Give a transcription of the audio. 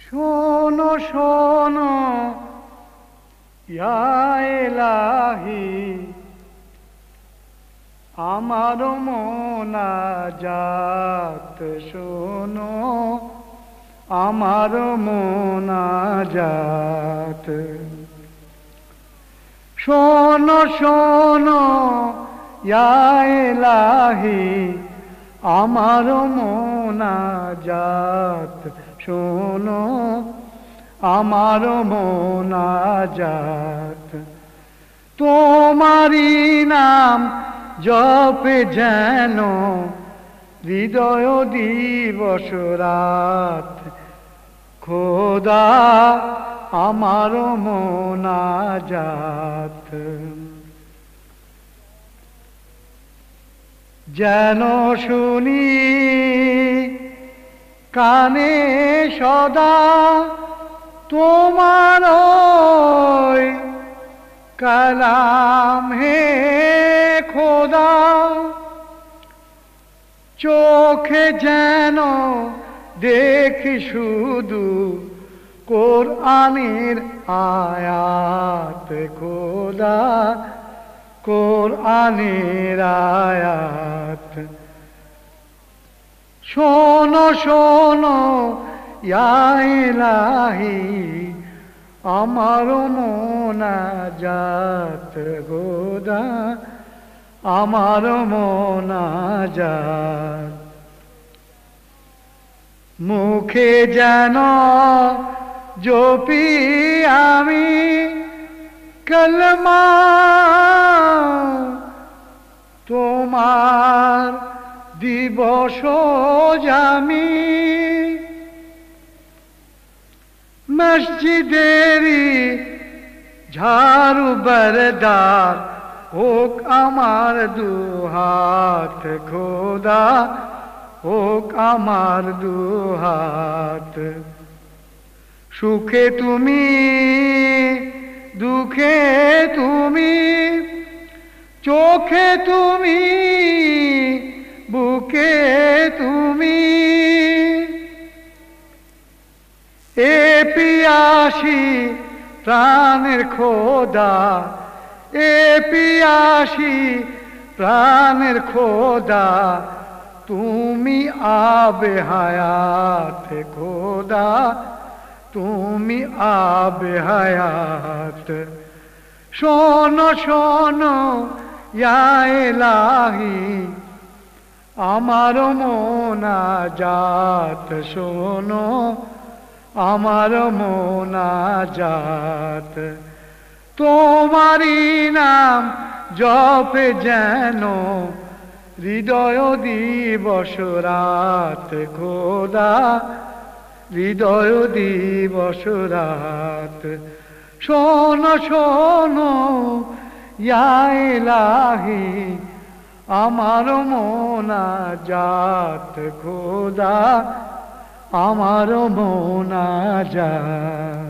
শোনো শোনো ইয়া ইলাহি, আমার মোনাজাত শোনো, আমার মোনাজাত। শোনো শোনো ইয়া ইলাহি, আমার মোনাজাত শোনো, আমার মোনাজাত। তোমারি নাম জপে যেন হৃদয় দিবস রাত, খোদা আমার মোনাজাত। যেন শুনি কানে সদা তোমার কালাম হে খোদা, চোখে যেন দেখি শুধু কোরআনের আয়াত, খোদা কোরআনের আয়াত। শোনো শোনো ইয়া ইলাহি, আমার মোনাজাত খোদা, আমার মোনাজাত। মুখে যেন জপি আমি কলমা, তোমার দিবস জামি, মসজিদেরি ঝাড়ু বরদার হোক আমার দুহাত, খোদা হোক আমার দুহাত। সুখে তুমি দুঃখে তুমি, চোখে তুমি বুকে তুমি, এ পিয়াসী প্রাণের খোদা, এ পিয়াসী প্রাণের খোদা, তুমি আবে হায়াত খোদা, তুমি আবে হায়াত। শোনো শোনো ইয়া ইলাহি, আমার মোনাজাত শোনো, আমার মোনাজাত। তোমারি নাম জপে যেন হৃদয় দিবস রাত, খোদা হৃদয় দিবস রাত। শোনো শোনো ইয়া ইলাহি, আমার মোনাজাত খোদা, আমার মোনাজাত।